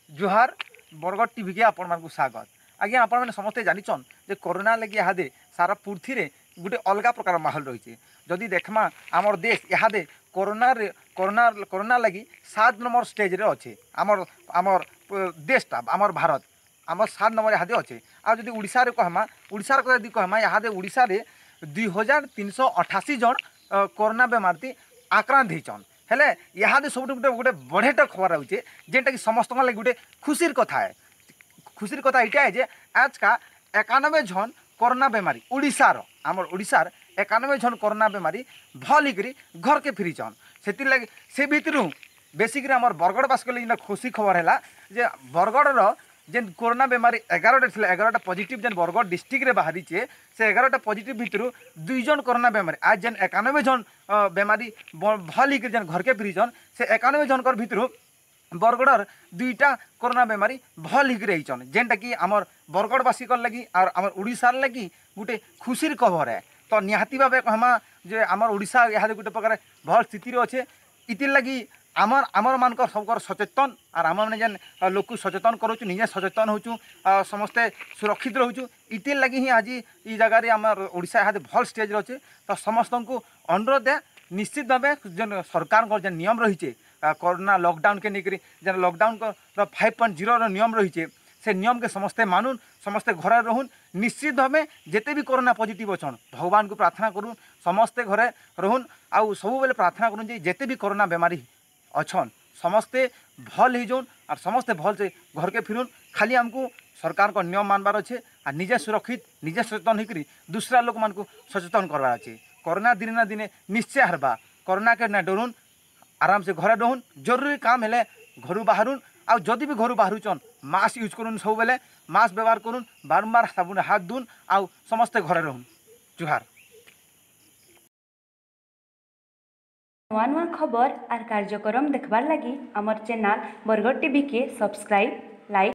जुहार Bargarh TV के आपण मानकु स्वागत। आज्ञा आपण मैंने समस्ते जानिछन जे कोरोना लगी इहादे सारा पृथ्वी रे गोटे अलग प्रकार माहौल रही। जदि देखमा आमर देश इहादे कोरोना कोरोना कोरोना लगी 7 नंबर स्टेज रे अच्छे। आमर आमर देशटा आमर भारत आमर 7 नंबर इहादे अच्छे। आ जदि उड़ीसा रे कहमा उड़ीसा रे यदि कहमा इहादे उड़ीसा रे 2388 जन कोरोना बेमारती आक्रांत होइछन। हेले इहादे सब गोटे गोटे बढ़ेटा खबर होचे जेनटा कि समस्त लगे गोटे खुशीर कथा है। खुशीर कथा यहाँ है जे आज का 91 जन कोरोना बेमारी उड़ीसार आमर उड़ीसार 91 जन कोरोना बेमारी भल होकर घर के फिरीचन। से लगे से भितर बेसिक आमर बरगढ़वासी के लिए खुशी खबर है जे बरगढ़ जेन कोरोना बेमारी 11टा थी 11टा पॉजिटिव जेन बरगढ़ डिस्ट्रिक्ट रे बाहरी से 11टा पॉजिटिव भितर 2 जन कोरोना बेमारी आज जेन 91 जन बेमारी भल होकर जेन घर के फिरीचन से 91 जनकर भितर बरगढ़ 2टा कोरोना बेमारी भल होकर जेनटा कि आमर बरगढ़वासी लगी और आमर उड़ीसार लगी गोटे खुशीर खबर है। तो निहाती भाव कहमा जे आमर उड़ीसा यहाँ गोटे प्रकार भल स्थिति अच्छे। इतिर लगी आमर आमर मानक सबकर सचेतन और आम मैंने जेन लोक सचेतन करूँ निजे सचेतन होचु समस्ते सुरक्षित रोचु। इतिर लगी ही आज ये जगह आमर उड़ीसा यहाँ भल स्टेज अच्छे। तो समस्त को अनुरोध है निश्चित भाव जेन सरकार जेन नियम रही कोरोना लॉकडाउन के लेकर जेन लॉकडाउन 5.0 नियम रही से नियम के समस्ते मानुन समस्ते घरे रहन। निश्चित भाव जिते भी कोरोना पॉजिटिव अच्छन भगवान को प्रार्थना करूँ समस्ते घरे रहन आउ सब बेले प्रार्थना करूँ जिते भी कोरोना बेमारी अच्छन समस्ते भल हो जाऊन और समस्ते भल से घर के फिरुन। खाली आमको सरकार को नियम मानबार अच्छे और निजे सुरक्षित निजे सचेतन होकर दूसरा लोक मान सचेतन करवार अच्छे। कोरोना दिन ना दिन निश्चय हरबा कोरोना के ना डरुन आराम से घरे रहन। जरूरी काम हेले घर बाहरुन आउ जदि भी घर बाहरुचन मास्क यूज करूँ सब बेले मास्क व्यवहार करूँ बारंबार साबुन हाथ धुन आउ समस्ते घरे रहन। जुहार। नवा नवा खबर और कार्यक्रम देखबार लगी आमर चैनल बरगढ़ टीवी के सब्सक्राइब लाइक